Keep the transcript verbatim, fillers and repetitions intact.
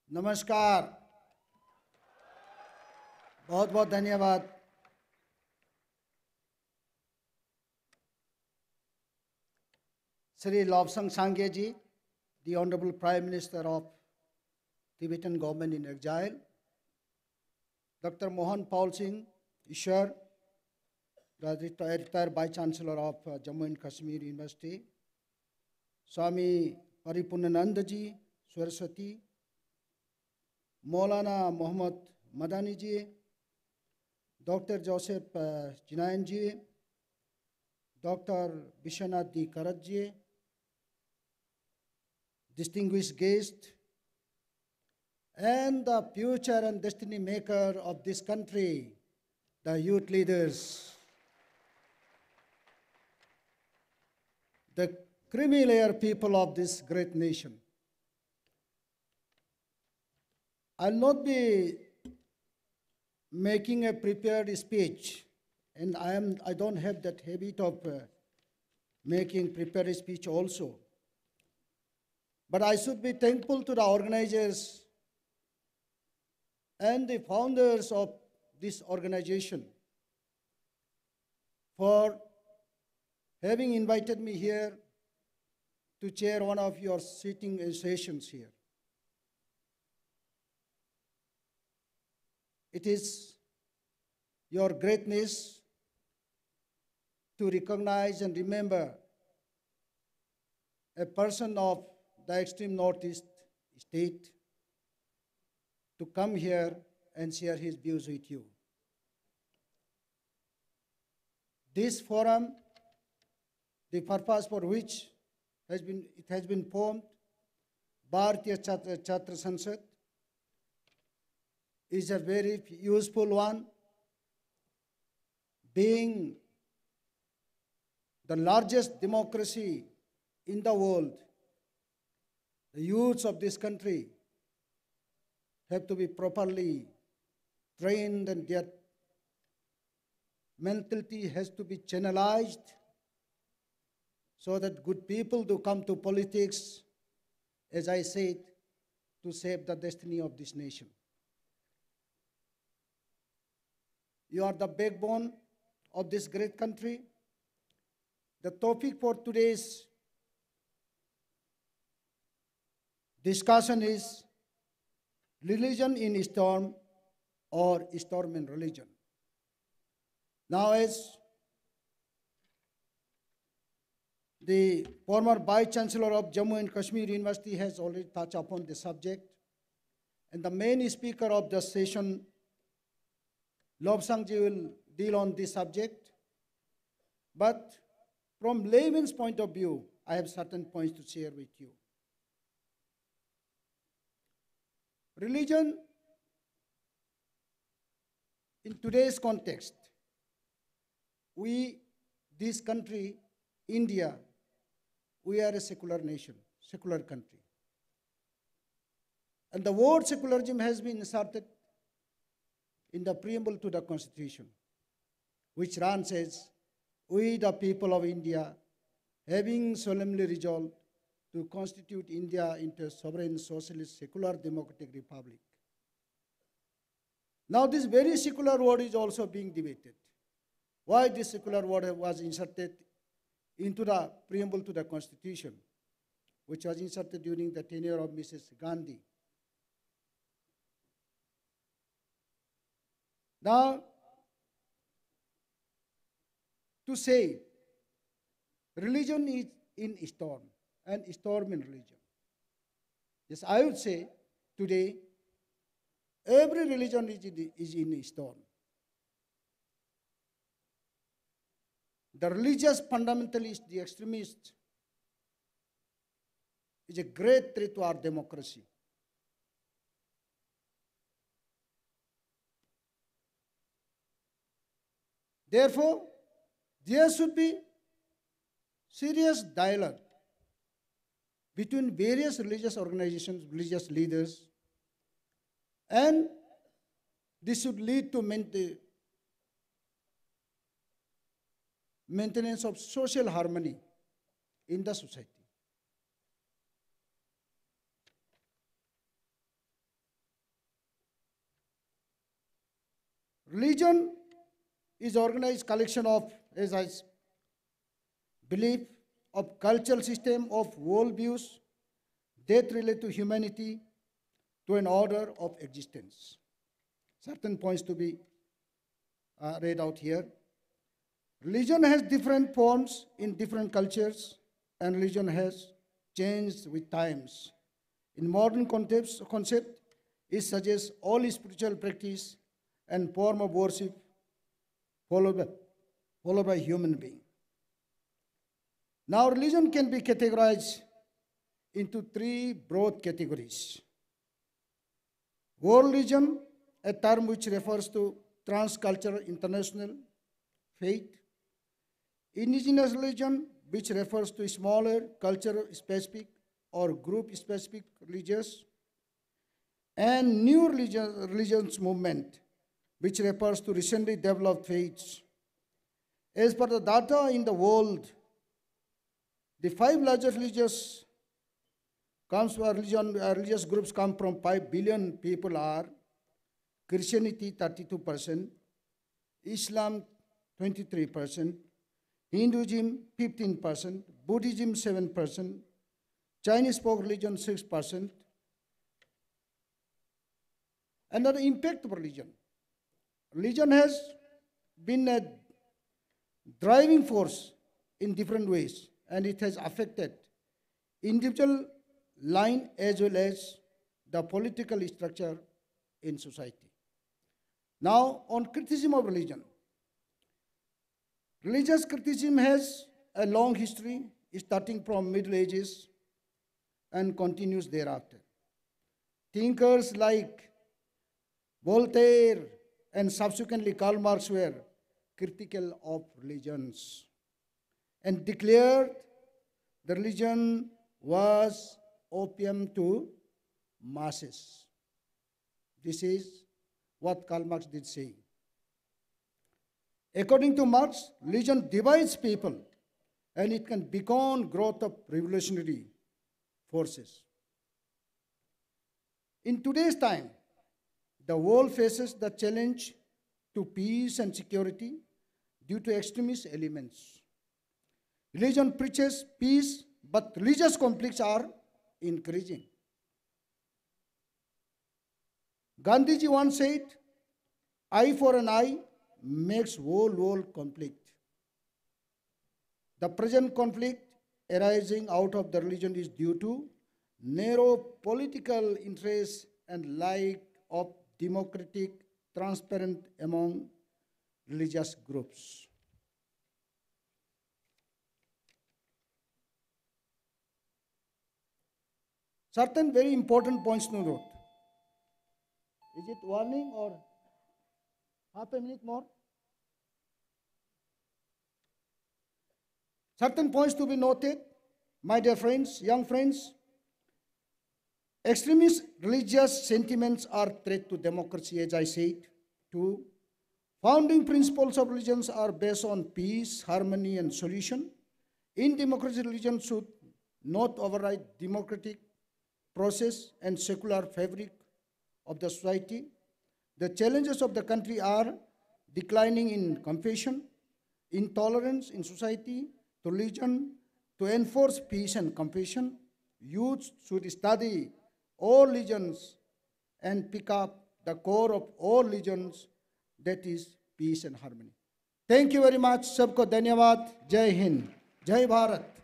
नमस्कार, बहुत बहुत धन्यवाद। Sri Lobsang Sangye ji, the Honorable Prime Minister of Tibetan Government in Exile, Doctor Mohan Paul Singh Ishwar, the retired, retired Vice Chancellor of uh, Jammu and Kashmir University, Swami Paripurnananda ji, Saraswati, Maulana Muhammad Madani ji, Doctor Joseph uh, Jinayan ji, Doctor Vishwanath D. Karat ji, distinguished guest, and the future and destiny maker of this country, the youth leaders, the creamy layer people of this great nation. I'll not be making a prepared speech, and I am I don't have that habit of uh, making prepared speech also. But I should be thankful to the organizers and the founders of this organization for having invited me here to chair one of your sitting sessions here. It is your greatness to recognize and remember a person of the extreme northeast state to come here and share his views with you. This forum, the purpose for which has been, it has been formed, Bharatiya Chhatra, Chhatra Sansad, is a very useful one, being the largest democracy in the world. The youths of this country have to be properly trained, and their mentality has to be channelized so that good people do come to politics, as I said, to save the destiny of this nation. You are the backbone of this great country. The topic for today's discussion is religion in storm or storm in religion. Now, as the former Vice Chancellor of Jammu and Kashmir University has already touched upon the subject, and the main speaker of the session, Lobsang ji, will deal on this subject. But from layman's point of view, I have certain points to share with you. Religion, in today's context, we, this country, India, we are a secular nation, secular country. And the word secularism has been inserted in the preamble to the Constitution, which runs as, "We, the people of India, having solemnly resolved to constitute India into a sovereign, socialist, secular, democratic republic." Now, this very secular word is also being debated. Why this secular word was inserted into the preamble to the Constitution, which was inserted during the tenure of Missus Gandhi. Now, to say religion is in storm and storm in religion, yes, I would say today every religion is in, is in storm. The religious fundamentalist, the extremist, is a great threat to our democracy. Therefore, there should be serious dialogue between various religious organizations, religious leaders, and this should lead to maintain, maintenance of social harmony in the society. Religion is organized collection of, as I s- believe, of cultural system of worldviews that relate to humanity, to an order of existence. Certain points to be uh, read out here. Religion has different forms in different cultures, and religion has changed with times. In modern concepts, concept, it suggests all spiritual practice and form of worship followed by, followed by human being. Now, religion can be categorized into three broad categories. World religion, a term which refers to transcultural international faith. Indigenous religion, which refers to smaller culture-specific or group-specific religious. And new religion, religions movement, which refers to recently developed faiths. As per the data in the world, the five largest religious comes from religion, uh, religious groups come from five billion people are Christianity thirty-two percent, Islam twenty-three percent, Hinduism fifteen percent, Buddhism seven percent, Chinese folk religion six percent. Another impact of religion. Religion has been a driving force in different ways, and it has affected individual line as well as the political structure in society. Now, on criticism of religion. Religious criticism has a long history, starting from Middle Ages and continues thereafter. Thinkers like Voltaire and subsequently Karl Marx were critical of religions and declared the religion was opium to masses. This is what Karl Marx did say. According to Marx, religion divides people and it can beacon growth of revolutionary forces. In today's time, the world faces the challenge to peace and security due to extremist elements. Religion preaches peace, but religious conflicts are increasing. Gandhiji once said, eye for an eye makes whole world conflict. The present conflict arising out of the religion is due to narrow political interests and lack of democratic transparent among religious groups. Certain very important points to note. Is it warning or half a minute more? Certain points to be noted, my dear friends, young friends. Extremist religious sentiments are threat to democracy, as I said. Two, founding principles of religions are based on peace, harmony, and solution. In democracy, religion should not override democratic process and secular fabric of the society. The challenges of the country are declining in compassion, intolerance in society, to religion, to enforce peace and compassion. Youth should study all religions and pick up the core of all religions, that is peace and harmony. Thank you very much. सबको धन्यवाद. जय हिंद. जय भारत.